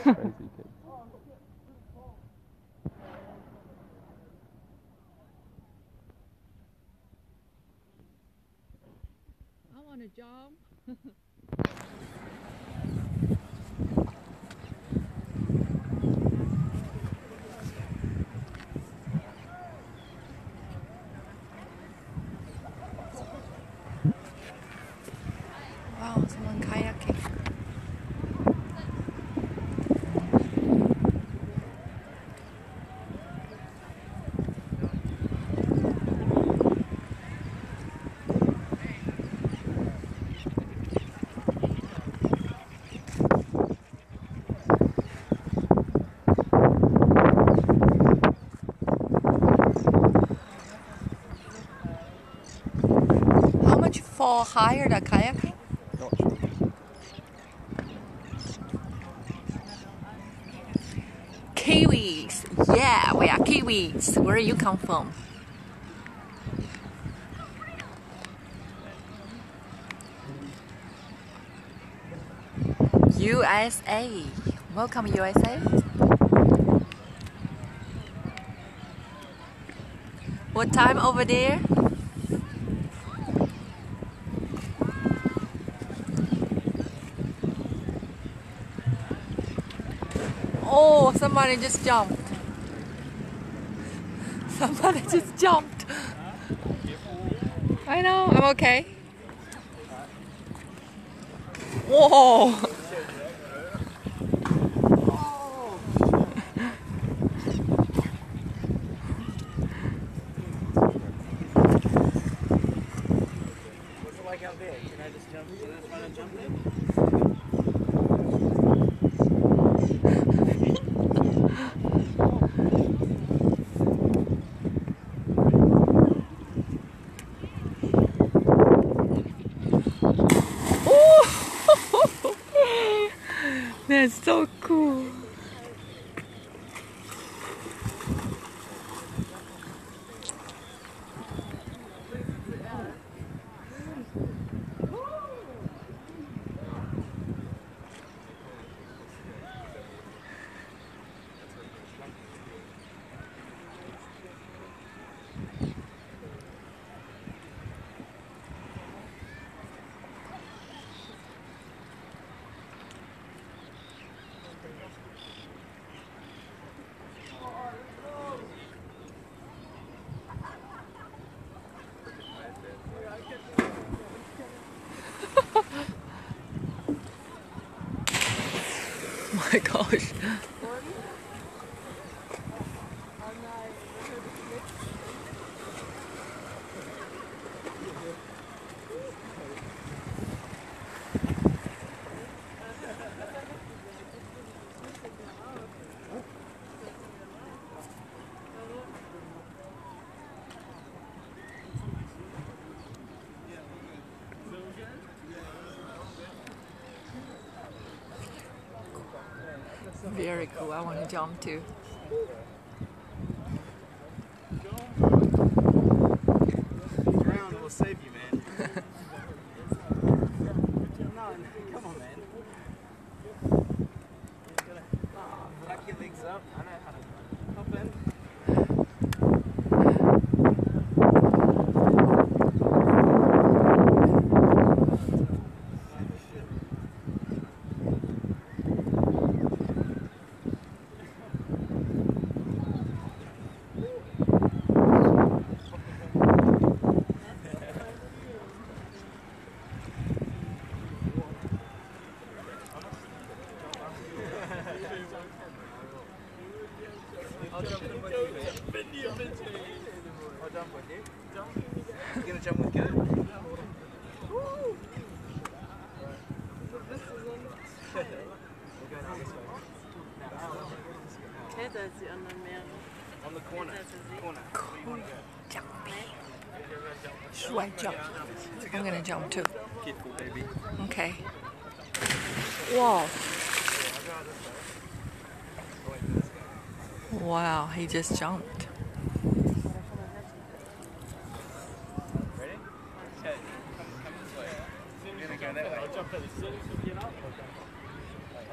Crazy kid. I want to jump. Wow, someone kayaking. How much for hire the kayaking? Not sure. Kiwis. Yeah, we are Kiwis. Where you come from? USA. Welcome, USA. What time over there? Oh, somebody just jumped. Somebody just jumped. I know, I'm okay. Whoa! What's it like out there? Can I just jump? Can I try to jump in? That's so cool. My gosh. Very cool. I want to jump too. Ground will save you, man. Come on, man. Tuck your legs up. I know how to hop in. I'll jump in with you, man. I'll jump with you. You gonna jump with Kurt? Woo! We're going out this way. Kälter als die anderen Meere. On the corner. Corner. Where you want to go? Jumping. Should I jump? I'm gonna jump too. Careful, baby. Okay. Whoa. Wow, he just jumped. Ready? Okay, come this way. You're gonna go that way. I'll jump in as soon as we get up.